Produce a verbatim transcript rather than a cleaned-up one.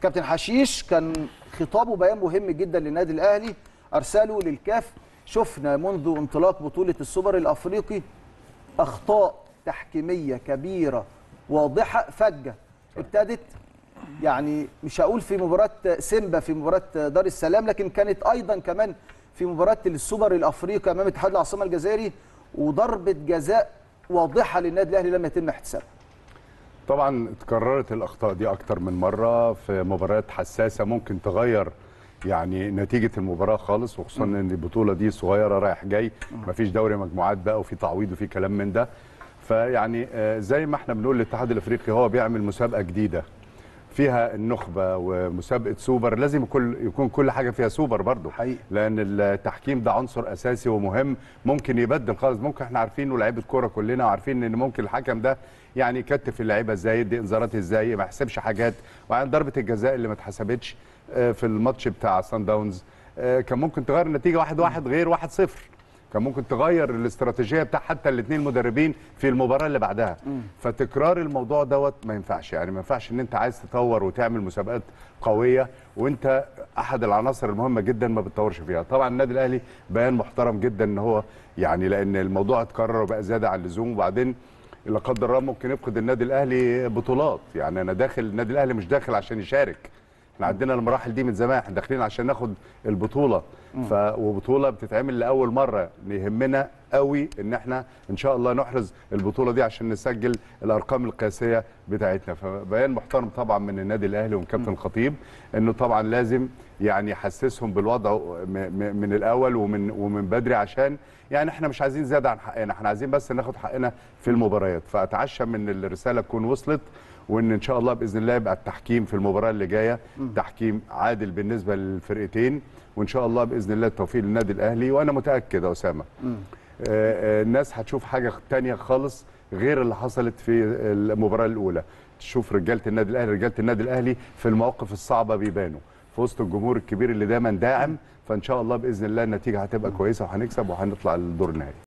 كابتن حشيش كان خطابه بيان مهم جدا للنادي الاهلي ارسله للكاف. شفنا منذ انطلاق بطوله السوبر الافريقي اخطاء تحكيميه كبيره واضحه فجه ابتدت، يعني مش هقول في مباراه سيمبا في مباراه دار السلام، لكن كانت ايضا كمان في مباراه السوبر الافريقي امام اتحاد العاصمه الجزائري، وضربه جزاء واضحه للنادي الاهلي لم يتم احتسابها. طبعا اتكررت الاخطاء دي اكتر من مره في مباريات حساسه ممكن تغير يعني نتيجه المباراه خالص، وخصوصا ان البطوله دي صغيره رايح جاي، مفيش دوري مجموعات بقى وفي تعويض وفي كلام من ده. فيعني زي ما احنا بنقول الاتحاد الافريقي هو بيعمل مسابقه جديده فيها النخبه ومسابقه سوبر، لازم كل يكون كل حاجه فيها سوبر برضه حقيقي، لان التحكيم ده عنصر اساسي ومهم، ممكن يبدل خالص. ممكن احنا عارفين ولاعيبه كوره كلنا وعارفين ان ممكن الحكم ده يعني يكتف اللعيبه ازاي، يدي انذارات ازاي، ما يحسبش حاجات. وعن ضربه الجزاء اللي ما اتحسبتش في الماتش بتاع سان داونز كان ممكن تغير النتيجه واحد واحد غير واحد صفر، كان ممكن تغير الاستراتيجيه بتاع حتى الاثنين مدربين في المباراه اللي بعدها. مم. فتكرار الموضوع دوت ما ينفعش، يعني ما ينفعش ان انت عايز تطور وتعمل مسابقات قويه وانت احد العناصر المهمه جدا ما بتطورش فيها. طبعا النادي الاهلي بيان محترم جدا ان هو يعني لان الموضوع اتكرر وبقى زياده عن اللزوم، وبعدين لا قدر الله ممكن يفقد النادي الاهلي بطولات. يعني انا داخل النادي الاهلي مش داخل عشان يشارك، احنا عندنا المراحل دي من زمان، احنا داخلين عشان ناخد البطوله. ف وبطوله بتتعمل لاول مره، يهمنا قوي ان احنا ان شاء الله نحرز البطوله دي عشان نسجل الارقام القياسيه بتاعتنا. فبيان محترم طبعا من النادي الاهلي ومن كابتن الخطيب انه طبعا لازم يعني يحسسهم بالوضع من الاول ومن ومن بدري، عشان يعني احنا مش عايزين زياده عن حقنا، احنا عايزين بس ناخد حقنا في المباريات. فاتعشى من الرساله تكون وصلت، وان ان شاء الله باذن الله يبقى التحكيم في المباراه اللي جايه تحكيم عادل بالنسبه للفرقتين، وان شاء الله باذن الله التوفيق للنادي الاهلي. وانا متاكد يا اسامه آه الناس هتشوف حاجه ثانيه خالص غير اللي حصلت في المباراه الاولى. تشوف رجاله النادي الاهلي، رجاله النادي الاهلي في المواقف الصعبه بيبانوا في وسط الجمهور الكبير اللي دايما داعم. فان شاء الله باذن الله النتيجه هتبقى كويسه وهنكسب وهنطلع للدور النهائي.